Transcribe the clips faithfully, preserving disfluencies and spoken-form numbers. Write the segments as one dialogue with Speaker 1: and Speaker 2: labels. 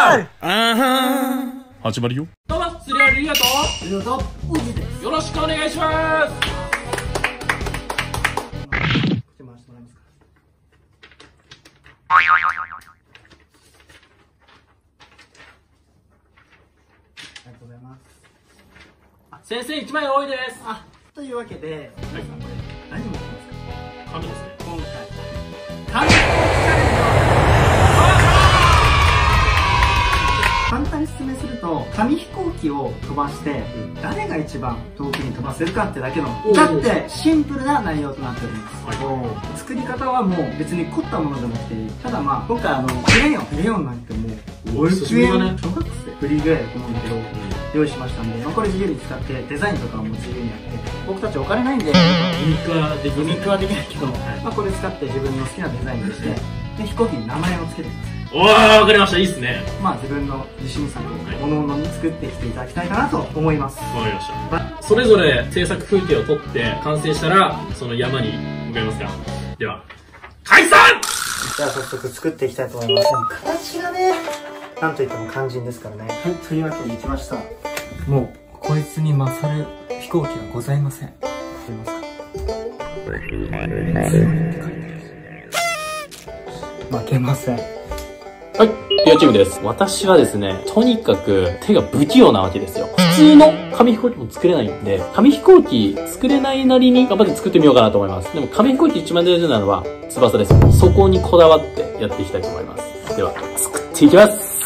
Speaker 1: ールあは始まるよ。
Speaker 2: どうも、釣りありがとう。
Speaker 3: りがとう。おじです。
Speaker 2: よろしくお願いします。
Speaker 3: 手回してもらえますか。ありがとうございます。
Speaker 2: 先生、一枚多いです。
Speaker 3: あ、というわけで、はい、これ何持ってますか。
Speaker 2: 紙ですね。
Speaker 3: 今回紙飛行機チャレンジ。簡単に説明すると、紙飛行機を飛ばして、うん、誰が一番遠くに飛ばせるかってだけの至ってシンプルな内容となっております。はい、作り方はもう別に凝ったものじゃなくて、ただまあ今回あのクレヨンクレヨンなんてもう保育園小学生フリーぐらいだと思うんだけど、うん、用意しましたんで、まあ、これ自由に使ってデザインとかも自由にやって、僕たちお金ないんでユ
Speaker 2: ニークはでき
Speaker 3: ユニークはできないけど、はい、まあこれ使って自分の好きなデザインにして、で飛行機に名前を付けてください。
Speaker 2: おー、わかりました。いいっすね。
Speaker 3: まあ自分の自信作をおのおのに作ってきていただきたいかなと思います。
Speaker 2: わかりました。それぞれ制作風景を撮って完成したらその山に向かいますか。では解散。
Speaker 3: じゃあ早速作っていきたいと思います。形がね、なんといっても肝心ですからね。はい、というわけで行きました。もうこいつに勝る飛行機はございません。見えますか。負けません。
Speaker 2: はい、ティアチームです。私はですね、とにかく手が不器用なわけですよ。普通の紙飛行機も作れないんで、紙飛行機作れないなりに頑張って作ってみようかなと思います。でも紙飛行機一番大事なのは翼です。そこにこだわってやっていきたいと思います。では、作っていきます。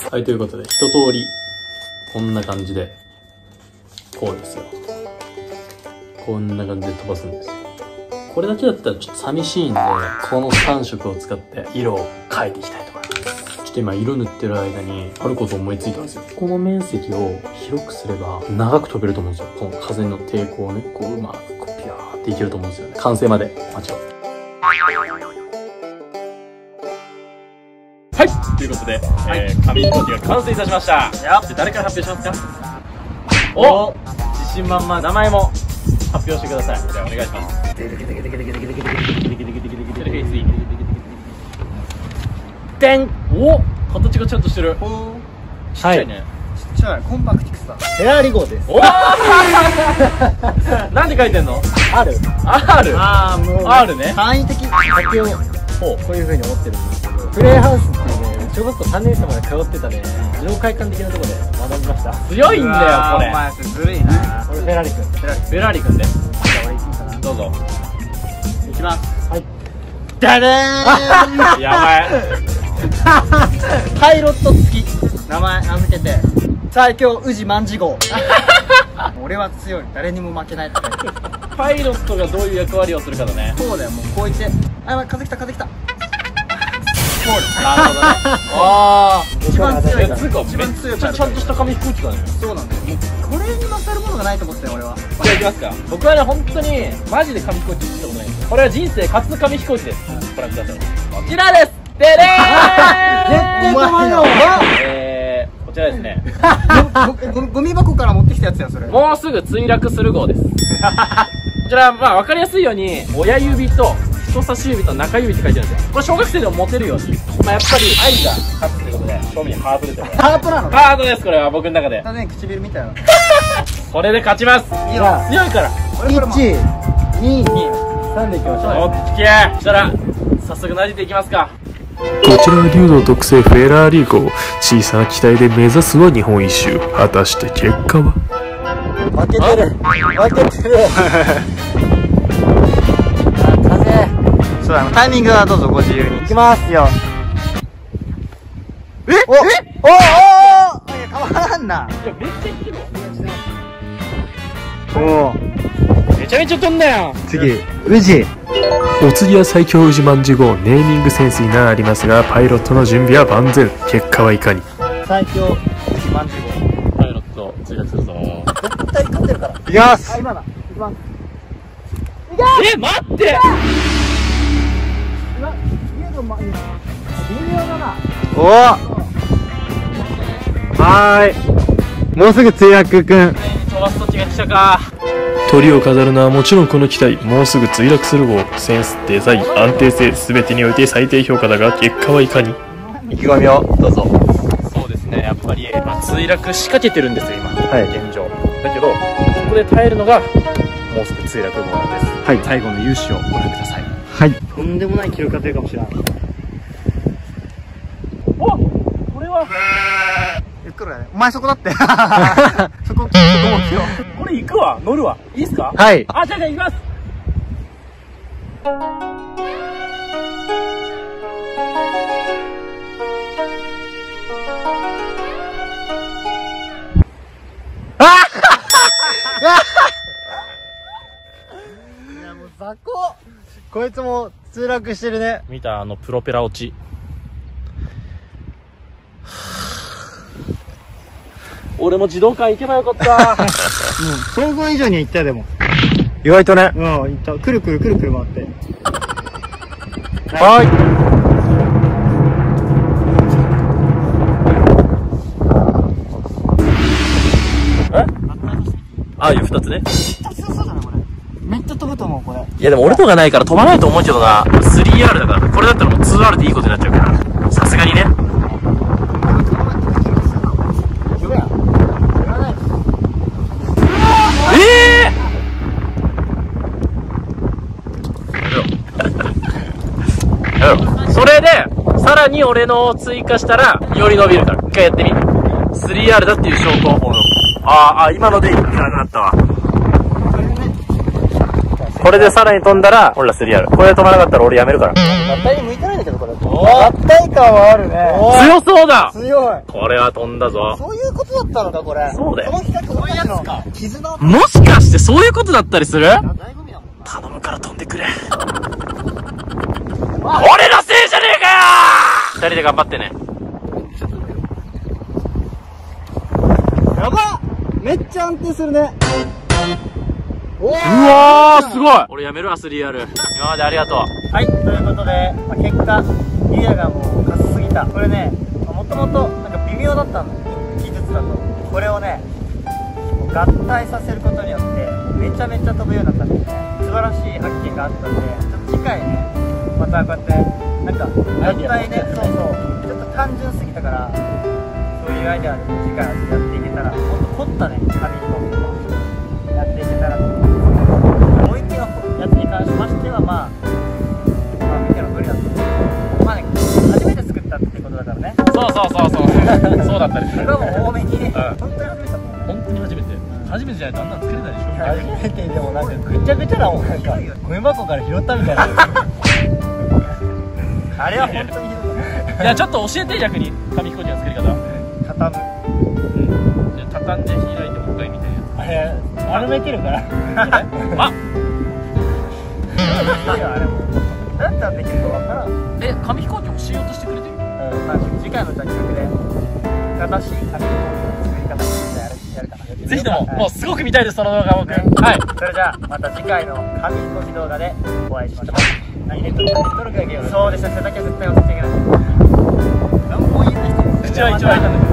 Speaker 2: はい、ということで、一通り、こんな感じで、こうですよ。こんな感じで飛ばすんですよ。これだけだったらちょっと寂しいんで、このさん色を使って色を変えていきたいと思います。ちょっと今色塗ってる間にあることを思いついたんですよ。この面積を広くすれば長く飛べると思うんですよ。この風の抵抗をね、こううまくこうピャーっていけると思うんですよね。完成までお待ちを。はい、ということで、はい、えー、紙飛行機が完成いたしました。やっ誰から発表しますか。お、自信満々。名前も発表してください。じゃあお願いします。でん。お、形がちゃんとしてる。ちっちゃいね。
Speaker 3: ちっちゃいコンパクティクスだ。フェラーリ号です。お
Speaker 2: ーなんで書いてんの。
Speaker 3: R。
Speaker 2: R。
Speaker 3: ああ、もう
Speaker 2: R ね。
Speaker 3: 簡易的だけをこういう風に思ってるんですけど、プレイハウスっていうね、小学校さんねん生まで通ってたね、自動会館的なところで学びました。
Speaker 2: 強いんだよこれ。
Speaker 3: お前ずるいな。これフェラーリ君。
Speaker 2: フェラーリ君で。
Speaker 3: じゃあ俺行くかな。
Speaker 2: どうぞ。
Speaker 3: いきます。はい。だれーん。
Speaker 2: やばい。
Speaker 3: パイロット付き。名前名付けて最強宇治万事号。俺は強い、誰にも負けないって書いてる。
Speaker 2: パイロットがどういう役割をするかだね。
Speaker 3: そうだよ、もうこう言って、あ、やばい、風来た風来た。
Speaker 2: なるほどね。ああ、
Speaker 3: 一番強いから。
Speaker 2: 一番強いから。ちゃんとした紙飛行機だね。
Speaker 3: そうなんだよ。もうこれに勝るものがないと思ってたよ俺は。
Speaker 2: じゃあ行きますか。僕はね、本当にマジで紙飛行機作ったことないんですよ。これは人生初紙飛行機です。ご覧ください。こちらです。でれー。
Speaker 3: 絶対怖いよ。
Speaker 2: えー、こちらですね。
Speaker 3: ゴミ箱から持ってきたやつやそれ。
Speaker 2: もうすぐ墜落する号です。こちら、まあ分かりやすいように親指と人差し指と中指って書いてあるんですよ。これ小学生でも持てるように、まあやっぱり愛が勝つということで、正味ハートですよ。
Speaker 3: ハートなの？
Speaker 2: ハートです、これは僕の中で。
Speaker 3: だね、唇みたいな。
Speaker 2: これで勝ちます。
Speaker 3: いいわ。
Speaker 2: 強いから。
Speaker 3: いち、に、さんでいきましょう。
Speaker 2: オッケー。そしたら早速撫でていきますか。
Speaker 1: こちらは竜道特製フェラーリ号。小さな機体で目指すは日本一周。果たして結果は。
Speaker 3: 負けてる負けてる。あ、風。そうだ、タイミングはどうぞご自由に。いきますよ。えおえおおお、いや変わらんな。
Speaker 2: いやめっちゃいってる
Speaker 3: わ。おお、
Speaker 2: めちゃめちゃ飛んだよ。
Speaker 3: 次宇治。
Speaker 1: お次は最強宇治万事号。ネーミングセンスに難ありますが、パイロットの準備は万全。結果はいかに。
Speaker 3: 最強宇治万事号。
Speaker 2: パイロット墜落するぞ。
Speaker 3: 絶対勝ってるから。いきます。あ、今だ。いきます。
Speaker 2: え、待って。
Speaker 3: 今家の前に微妙だな。おお。はーい。もうすぐ墜落くん。
Speaker 2: 飛ばす時が来たか。
Speaker 1: 鳥を飾るのはもちろんこの機体。もうすぐ墜落する号。センス、デザイン、安定性、全てにおいて最低評価だが、結果はいかに。
Speaker 3: 意気込みをどうぞ。
Speaker 2: そうですね。 ね、やっぱり、まあ、墜落しかけてるんですよ、今。
Speaker 4: はい。
Speaker 2: 現状。だけど、ここで耐えるのが、もうすぐ墜落後なんです。
Speaker 4: はい。
Speaker 2: 最後の勇姿をご覧ください。
Speaker 4: はい。とんでもない記録が出るかもしれない。
Speaker 2: お、これは
Speaker 4: ゆっくりだね。お前そこだって。そこ、そこも気を。
Speaker 2: これ行くわ、乗るわ。いいっすか？
Speaker 4: はい。
Speaker 2: あ、じゃあじゃあ行きます。
Speaker 4: いやもう雑魚。こいつも墜落してるね。
Speaker 2: 見たあのプロペラ落ち。俺も自動館行けばよかった。
Speaker 4: もう想像以上に行ったよでも。意外とね。うん、行った。くるくるくるくる回って。
Speaker 2: はい。え？ああいう二つね。
Speaker 4: めっちゃ強そうじゃないこれ。めっちゃ飛ぶと思うこれ。
Speaker 2: いやでも俺のがないから飛ばないと思うけどな。スリーアール だから。これだったらもう ツーアール でいいことになっちゃうから。さすがにね。ええー、やめろ。それで、さらに俺のを追加したら、より伸びるから。一回やってみ。スリーアール だっていう証拠を。ああ、今のでいかなくなったわ。これでさらに飛んだら、ほら スリーアール。これで飛ばなかったら俺やめるから。
Speaker 4: 合体に向いてないんだけどこれ。合体感はあるね。
Speaker 2: 強そうだ。
Speaker 4: 強い。
Speaker 2: これは飛んだぞ。
Speaker 4: そういうことだったのかこれ。
Speaker 2: そうだよ。
Speaker 4: この企画俺たちの絆。
Speaker 2: もしかしてそういうことだったりする？
Speaker 4: 醍醐味だもん。
Speaker 2: 頼むから飛んでくれ。俺のせいじゃねえかよ。二人で頑張ってね。
Speaker 4: やばっ。めっちゃ安定するね。
Speaker 2: うわー、すごい。俺やめるわ、スリーアール。今までありがとう。
Speaker 4: はい、ということで、まあ、結果リアがもうかすすぎた。これね、もともとなんか微妙だったの、技術だと。これをね合体させることによってめちゃめちゃ飛ぶようになったんですね。素晴らしい発見があったんで、ちょっと次回ねまたこうやってなんか合体ね、そうそう、ちょっと単純すぎたから、そういうアイデアで次回やっていけたら、もっと凝ったね紙飛行機をやっていけたらと思います。もう一機のやつに関しましては、まあ、まあ、見ての無理だと思う。まあね、初めて作ったってことだからね。
Speaker 2: そうそうそうそう。そうだったりする。
Speaker 4: それはもう多めにね、
Speaker 2: うん、
Speaker 4: 本当に初めてだもん。
Speaker 2: 本当に初めて。初めてじゃないとあんなの作れないでしょ。
Speaker 4: 初めてでもなんかぐちゃぐちゃだもん。なんかゴミ箱から拾ったみたいな。あれは本当にひどかった。
Speaker 2: いや、ちょっと教えて、逆に紙飛行機の作り方。
Speaker 4: 畳む。
Speaker 2: うん。じゃあ畳んで開いてもう一回みたいな。
Speaker 4: あれ丸めてるから。
Speaker 2: あ
Speaker 4: あれもどうやったらできるかわからん。
Speaker 2: え、紙飛行機教えようとしてくれてる？
Speaker 4: うん、まあ次回のじゃあ企画で正しい紙飛行機の作り方みたいなやるやるかな。
Speaker 2: ぜひとも、もうすごく見たいです、その動画僕。はい。
Speaker 4: それじゃあまた次回の紙飛行機動画でお会いしましょう。何ネットネット録だけよ。そうですね、背丈は絶対忘れちゃいけない。何も言えない人。
Speaker 2: 口は一番開いたんだけど。